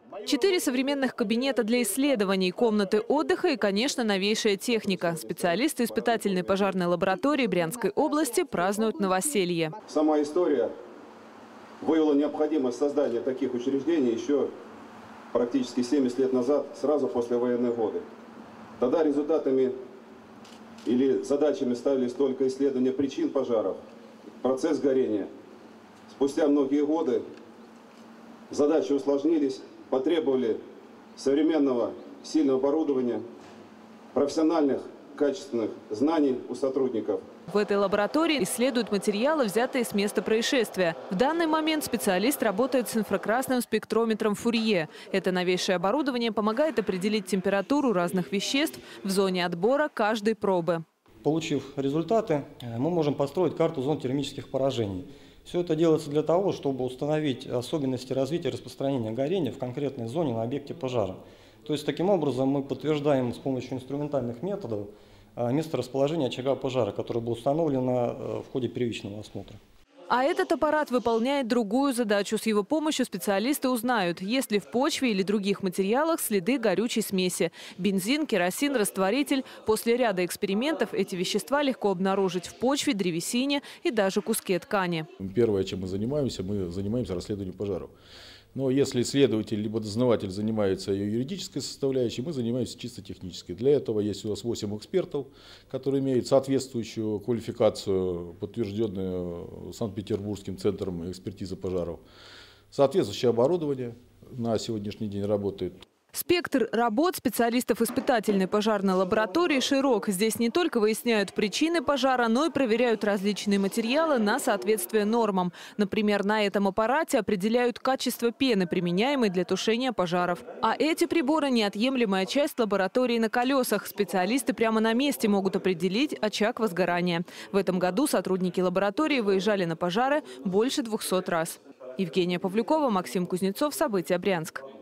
4 современных кабинета для исследований, комнаты отдыха и, конечно, новейшая техника. Специалисты испытательной пожарной лаборатории Брянской области празднуют новоселье. Сама история выявила необходимость создания таких учреждений еще практически 70 лет назад, сразу после военных годы. Тогда результатами или задачами ставились только исследования причин пожаров, процесс горения. Спустя многие годы задачи усложнились, потребовали современного сильного оборудования, профессиональных качественных знаний у сотрудников. В этой лаборатории исследуют материалы, взятые с места происшествия. В данный момент специалист работает с инфракрасным спектрометром Фурье. Это новейшее оборудование помогает определить температуру разных веществ в зоне отбора каждой пробы. Получив результаты, мы можем построить карту зон термических поражений. Все это делается для того, чтобы установить особенности развития и распространения горения в конкретной зоне на объекте пожара. То есть таким образом мы подтверждаем с помощью инструментальных методов месторасположение очага пожара, которое было установлено в ходе первичного осмотра. А этот аппарат выполняет другую задачу. С его помощью специалисты узнают, есть ли в почве или других материалах следы горючей смеси. Бензин, керосин, растворитель. После ряда экспериментов эти вещества легко обнаружить в почве, древесине и даже куске ткани. Первое, чем мы занимаемся расследованием пожаров. Но если следователь либо дознаватель занимается ее юридической составляющей, мы занимаемся чисто технической. Для этого есть у нас 8 экспертов, которые имеют соответствующую квалификацию, подтвержденную Санкт-Петербургским центром экспертизы пожаров. Соответствующее оборудование на сегодняшний день работает. Спектр работ специалистов испытательной пожарной лаборатории широк. Здесь не только выясняют причины пожара, но и проверяют различные материалы на соответствие нормам. Например, на этом аппарате определяют качество пены, применяемой для тушения пожаров. А эти приборы – неотъемлемая часть лаборатории на колесах. Специалисты прямо на месте могут определить очаг возгорания. В этом году сотрудники лаборатории выезжали на пожары больше 200 раз. Евгения Павлюкова, Максим Кузнецов. События. Брянск.